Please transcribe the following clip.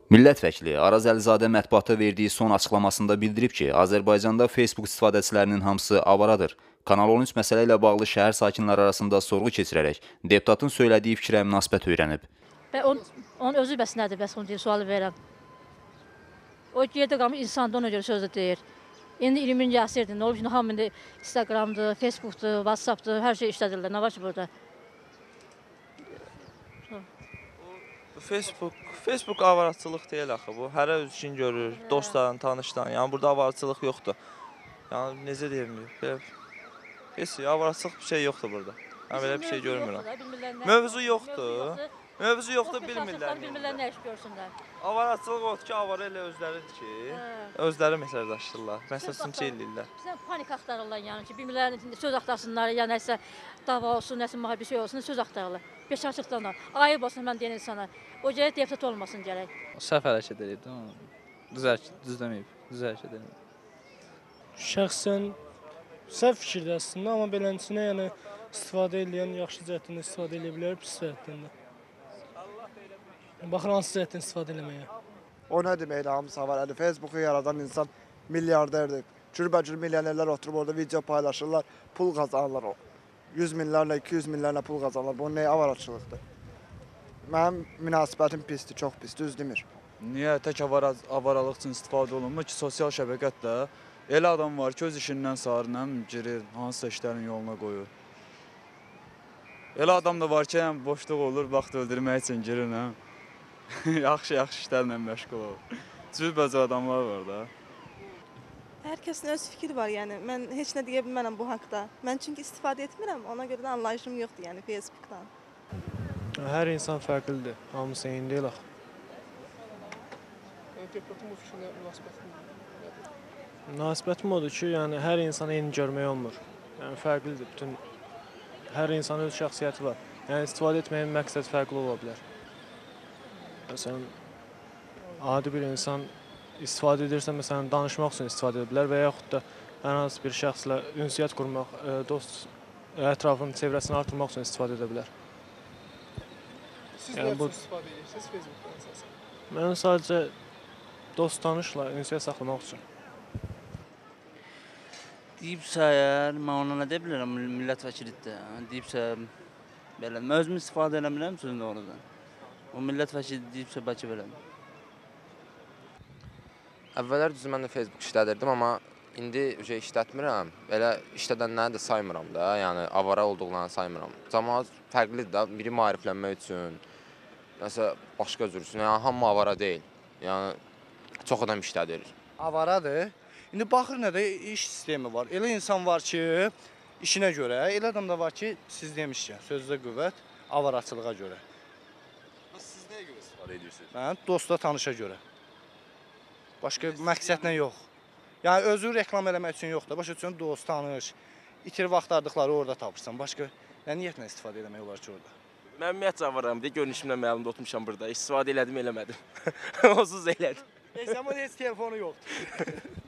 Millət vəkili Araz Əlizadə mətbuata verdiyi son açıqlamasında bildirib ki, Azərbaycanda Facebook istifadəçilərinin hamısı avaradır. Kanal 13 məsələ ilə bağlı şəhər sakinləri arasında sorğu keçirərək deputatın söylədiyi fikrə münasibət öyrənib. Və onun özü bəs nədir, bəs onu deyir, sualı verəm. O yerdə qalmış insanda ona görə sözü deyir. İndi 20-ci əsrdir, nə olub ki, hamı indi Instagramdır, Facebookdur, WhatsAppdır, hər şey işlədirlər, nə var ki burada? Facebook avaraçılıq deyil axı bu. Hərə öz işini görür, dostların, tanışdan. Yəni burada avaraçılıq yoxdur. Yəni necə deyim? Heç avaraçılıq bir şey yoxdur burada. Mən belə bir şey görmürəm. Mövzu yoxdur. Mövzu yoxdur, bilmirlər. Bilmirlər nə iş görsünlər. Avaraçılıq odur ki, avara elə özləridir ki, özləri məsələdaşdırırlar, məsələsini eləyirlər. Bizdən panik axtarırlar yəni ki, bilmirlər söz axtarsınlar, ya nəsə dava olsun, nəsə müharibə şey olsun, söz axtarırlar. Beşarçılıqdan da. Ayıb olsun mən deyən insana. O gərək deputat olmasın gərək. Səhv hərəkət edib, düzləməyib, düz hərəkət edib. Şəxsən səhv fikirdə əslində, amma beləsinə yəni istifadə edən yaxşı cəhətdən istifadə edə bilər, pis cəhətdən də. Baxır hansı cəhətdən istifadə eləməyə. O nə deməkdir, hamısı avaradır. Facebook'u yaradan insan milyarderdir. Cürbəcür milyonerlər oturub orada video paylaşırlar, pul qazanırlar. 100 minlərlə, 200 minlərlə pul qazanırlar. Bu nə avaraçılıqdır? Mənim münasibətim pisdir, çox pis, düz demir. Niyə tək avaralıq üçün istifadə olunmur ki, sosial şəbəkətdə elə adam var ki, öz işindən sarı girir, hansısa işlərin yoluna qoyur. Elə adam da var ki, boşluq olur, vaxt öldürmək üçün girir, yaxşı işlərlə məşğul olur. Cürbəcür adamlar var da. Hər kəsin öz fikri var, yəni mən heç nə deyə bilmərəm bu haqda. Mən çünki istifadə etmirəm, ona görə də anlayışım yoxdur, yəni Facebook'dan. Hər insan fərqlidir, hamısı eyni deyil axı. Deputatın bu fikrinə münasibətin nədir? Münasibətim odur ki, yəni hər insan eyni görmək olmur. Yəni fərqlidir, bütün hər insanın öz şəxsiyyəti var. Yəni istifadə etməyin məqsəd fərqli ola bilər. Məsələn, adi bir insan istifadə edirsə, məsələn, danışmaq üçün istifadə edə bilər və yaxud da hər hansı bir şəxslə ünsiyyət qurmaq, dost ətrafının çevrəsini artırmaq üçün istifadə edə bilər. Siz nə üçün istifadə edirsiniz Facebook'dan əsasən? Mən sadəcə dost tanışla ünsiyyət saxlamaq üçün. Deyibsə əgər, mən ona nə deyə bilərəm, millət vəkilidir. Deyibsə, belə, mən özümü istifadə eləmirəm sözün doğrudan. O millət vəkili deyibsə, bəlkə beləm. Əvvəllər düzü mən də Facebook işlədirdim, amma indi işlətmirəm. Elə işlədənləri də saymıram da, yəni avara olduqlarını saymıram. Cəmaət fərqlidir da, biri maariflənmək üçün, nəsə başqa cür üçün, yəni hamı avara deyil. Yəni çox adam işlədir. Avaradır. İndi baxır nə də iş sistemi var. Elə insan var ki, işinə görə, elə adam da var ki, siz demişkən, sözdə qüvvət, avaraçılığa görə. Siz nəyə görə istifadə edirsiniz? Mən dosta tanışa görə. Başqa məqsədlə yox. Yəni özü reklam eləmək üçün yox da, başqa üçün dost, tanış, itirib axtardıqları orada tapırsan. Başqa nə niyyətlə istifadə eləmək olar ki orada? Mən ümumiyyətcə avaram deyə görünüşümdən məlumda oturmuşam burada. İstifadə elədim, eləmədim. Onsuz elədim. Zaman heç telefonu yoxdur.